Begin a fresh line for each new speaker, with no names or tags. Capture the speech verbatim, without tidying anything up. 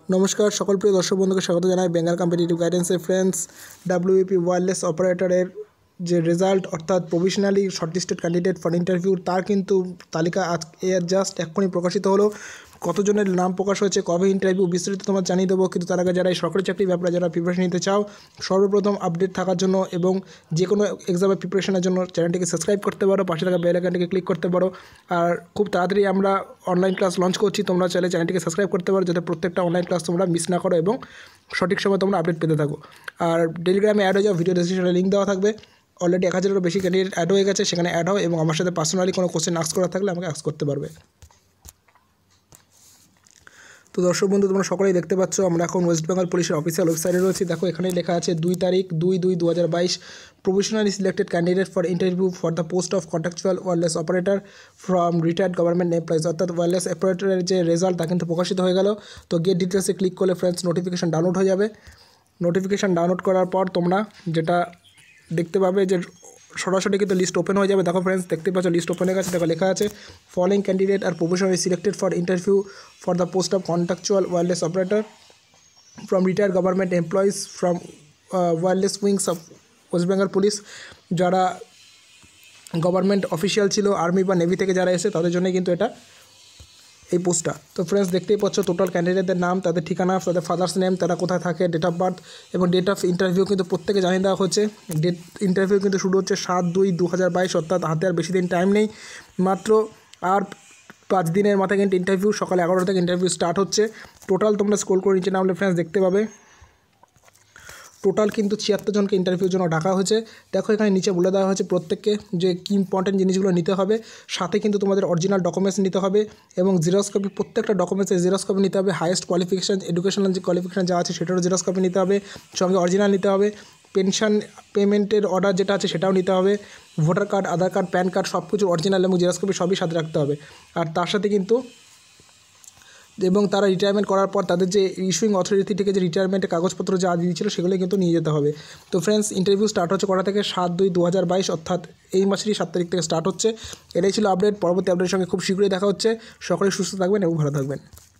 नमस्कार सकल प्रिय दर्शक बंधुके स्वागत जानाई बेंगाल कम्पिटिटिव गाइडेंसर फ्रेंड्स डब्ल्यूबीपी वायरलेस ऑपरेटरेर যে রেজাল্ট অর্থাৎ provisionally shortlisted candidate for interview তার কিন্তু তালিকা আজ এর জাস্ট এক্ষুনি প্রকাশিত হলো। কতজনের নাম প্রকাশ হয়েছে, কবে ইন্টারভিউ, বিস্তারিত তোমার জানিয়ে দেবো। কিন্তু তার আগে যারা এই সরকারি চাকরির ব্যাপারে যারা প্রিপারেশন নিতে চাও, সর্বপ্রথম আপডেট থাকার জন্য এবং যে কোনো এক্সামের প্রিপারেশনের জন্য চ্যানেলটিকে সাবস্ক্রাইব করতে পারো, পাশে থাকা বেল আইকনটিকে ক্লিক করতে পারো। আর খুব তাড়াতাড়ি আমরা অনলাইন ক্লাস লঞ্চ করছি, তোমরা চাইলে চ্যানেলটিকে সাবস্ক্রাইব করতে পারো যাতে প্রত্যেকটা অনলাইন ক্লাস তোমরা মিস না করো এবং সঠিক সময় তোমরা আপডেট পেতে থাকো। আর টেলিগ্রামে অ্যাড হয়ে যাও, ভিডিও ডেসক্রিপশনে লিঙ্ক দেওয়া থাকবে। অলরেডি এক হাজারেরও বেশি ক্যান্ডিডেট অ্যাড হয়ে গেছে, সেখানে অ্যাড হও এবং আমার সাথে পার্সোনালি কোনো কোশ্চেন আস্ক করা থাকলে আমাকে আস্ক করতে পারবে। তো দর্শক বন্ধু, তোমরা সকলেই দেখতে পাচ্ছ আমরা এখন ওয়েস্ট বেঙ্গল পুলিশের অফিসিয়াল ওয়েবসাইটে রয়েছি। দেখো এখানেই লেখা আছে দুই তারিখ দুই দুই দু হাজার বাইশ provisionally selected candidate for interview for the post of contractual wireless operator from retired government employees, অর্থাৎ ওয়্যারলেস অপারেটরের যে রেজাল্ট তা কিন্তু প্রকাশিত হয়ে গেল। তো গেট ডিটেলসে ক্লিক করলে ফ্রেন্ডস নোটিফিকেশান ডাউনলোড হয়ে যাবে। নোটিফিকেশান ডাউনলোড করার পর তোমরা যেটা দেখতে পাবে যে সরাসরি কিন্তু লিস্ট ওপেন হয়ে যাবে। দেখো ফ্রেন্ডস, দেখতে পাচ্ছ লিস্ট ওপেন হয়ে গেছে। দেখো লেখা আছে following candidate are provisionally selected for interview for the post of contractual wireless operator from retired government employees from wireless wings of West Bengal police. যারা গভর্নমেন্ট অফিসিয়াল ছিল, আর্মি বা নেভি থেকে যারা এসে তাদের জন্য কিন্তু এটা এই পোস্টটা। তো ফ্রেন্ডস দেখতেই পাচ্ছ টোটাল ক্যান্ডিডেটদের নাম, তাদের ঠিকানা, তাদের ফাদার্স নেম, তারা কোথায় থাকে, ডেট অফ বার্থ এবং ডেট অফ ইন্টারভিউ কিন্তু প্রত্যেকে জানিয়ে দেওয়া হচ্ছে। ডেট ইন্টারভিউ কিন্তু শুরু হচ্ছে সাত দুই দু হাজার বাইশ, অর্থাৎ হাতে আর বেশি দিন টাইম নেই, মাত্র আর পাঁচ দিনের মাথায় কিন্তু ইন্টারভিউ। সকাল এগারোটা থেকে ইন্টারভিউ স্টার্ট হচ্ছে। টোটাল তোমরা স্ক্রল করে নিচে নামলে ফ্রেন্ডস দেখতে পাবে টোটাল কিন্তু ছিয়াত্তর জনকে ইন্টারভিউর জন্য ডাকা হয়েছে। দেখো এখানে নিচে বলে দেওয়া হয়েছে প্রত্যেককে যে কী ইম্পর্টেন্ট জিনিসগুলো নিতে হবে। সাথে কিন্তু তোমাদের অরিজিনাল ডকুমেন্টস নিতে হবে এবং জেরক্স কপি, প্রত্যেকটা ডকুমেন্টসের জেরক্স কপি নিতে হবে। হাইয়েস্ট কোয়ালিফিকেশান, এডুকেশনাল যে কোয়ালিফিকেশান যা আছে সেটারও জেরক্স কপি নিতে হবে, সঙ্গে অরিজিনাল নিতে হবে। পেনশন পেমেন্টের অর্ডার যেটা আছে সেটাও নিতে হবে। Voter card, Aadhaar card, PAN card সব কিছু অরিজিনাল এবং জেরক্স কপি সবই সাথে রাখতে হবে। আর তার সাথে কিন্তু এবং তারা রিটায়ারমেন্ট করার পর তাদের যে ইস্যুইং অথরিটি থেকে যে রিটায়ারমেন্টের কাগজপত্র যা দিয়েছিল সেগুলো কিন্তু নিয়ে যেতে হবে। তো ফ্রেন্ডস ইন্টারভিউ স্টার্ট হচ্ছে কটা থেকে, সাত দুই দু হাজার বাইশ, অর্থাৎ এই মাসেরই সাত তারিখ থেকে স্টার্ট হচ্ছে। এটাই ছিল আপডেট। পরবর্তী আপডেটের সঙ্গে খুব শীঘ্রই দেখা হচ্ছে। সকলেই সুস্থ থাকবেন এবং ভালো থাকবেন।